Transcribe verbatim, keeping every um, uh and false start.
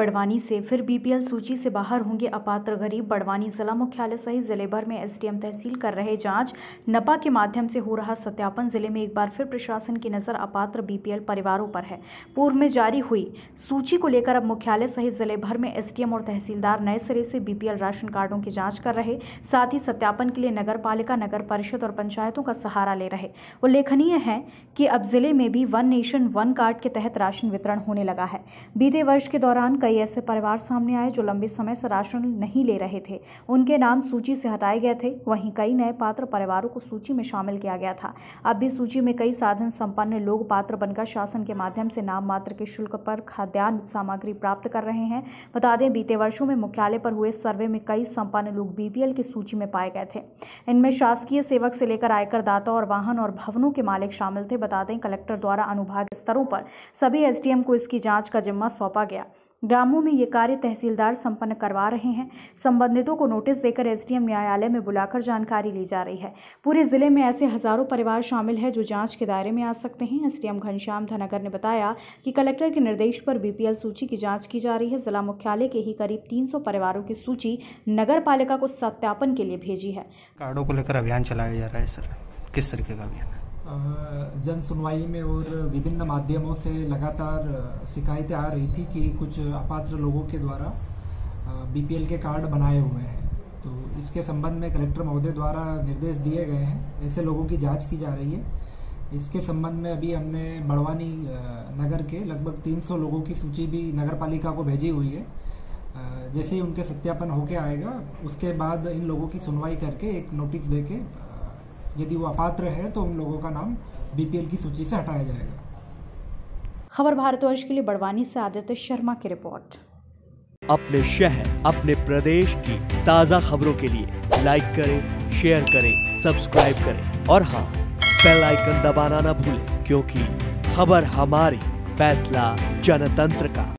बड़वानी से फिर बीपीएल सूची से बाहर होंगे अपात्र गरीब। बड़वानी जिला मुख्यालय सहित जिले भर में एसडीएम तहसील कर रहे जांच। नपा के माध्यम से हो रहा सत्यापन। जिले में एक बार फिर प्रशासन की नजर अपात्र बीपीएल परिवारों पर है। पूर्व में जारी हुई सूची को लेकर अब मुख्यालय सहित जिले भर में एसडीएम और तहसीलदार नए सिरे से बीपीएल राशन कार्डों की जाँच कर रहे, साथ ही सत्यापन के लिए नगर पालिका, नगर परिषद और पंचायतों का सहारा ले रहे। उल्लेखनीय है कि अब जिले में भी वन नेशन वन कार्ड के तहत राशन वितरण होने लगा है। बीते वर्ष के दौरान कई ऐसे परिवार सामने आए जो लंबे समय से राशन नहीं ले रहे थे, उनके नाम सूची से हटाए गए थे। वहीं कई नए पात्र परिवारों को सूची में शामिल किया गया था। अब भी सूची में कई साधन संपन्न लोग पात्र बनकर शासन के माध्यम से नाम मात्र के शुल्क पर खाद्यान्न सामग्री प्राप्त कर रहे हैं। बता दें, बीते वर्षों में मुख्यालय पर हुए सर्वे में कई संपन्न लोग बीपीएल की सूची में पाए गए थे। इनमें शासकीय सेवक से लेकर आयकर दाता और वाहन और भवनों के मालिक शामिल थे। बता दें, कलेक्टर द्वारा अनुभाग स्तरों पर सभी एसडीएम को इसकी जांच का जिम्मा सौंपा गया। ग्रामों में ये कार्य तहसीलदार संपन्न करवा रहे हैं। संबंधितों को नोटिस देकर एसडीएम न्यायालय में बुलाकर जानकारी ली जा रही है। पूरे जिले में ऐसे हजारों परिवार शामिल हैं जो जांच के दायरे में आ सकते हैं। एसडीएम घनश्याम धनागर ने बताया कि कलेक्टर के निर्देश पर बीपीएल सूची की जांच की जा रही है। जिला मुख्यालय के ही करीब तीन सौ परिवारों की सूची नगर पालिका को सत्यापन के लिए भेजी है। कार्डों को लेकर अभियान चलाया जा रहा है सर, किस तरीके का अभियान है? जन सुनवाई में और विभिन्न माध्यमों से लगातार शिकायतें आ रही थी कि कुछ अपात्र लोगों के द्वारा बीपीएल के कार्ड बनाए हुए हैं, तो इसके संबंध में कलेक्टर महोदय द्वारा निर्देश दिए गए हैं। ऐसे लोगों की जांच की जा रही है। इसके संबंध में अभी हमने बड़वानी नगर के लगभग तीन सौ लोगों की सूची भी नगर पालिका को भेजी हुई है। जैसे ही उनके सत्यापन होके आएगा, उसके बाद इन लोगों की सुनवाई करके एक नोटिस देके यदि वो अपात्र है तो उन लोगों का नाम बीपीएल की सूची से हटाया जाएगा। खबर भारतवर्ष के लिए बड़वानी से आदित्य शर्मा की रिपोर्ट। अपने शहर, अपने प्रदेश की ताजा खबरों के लिए लाइक करें, शेयर करें, सब्सक्राइब करें और हाँ, बेल आइकन दबाना ना भूलें, क्योंकि खबर हमारी, फैसला जनतंत्र का।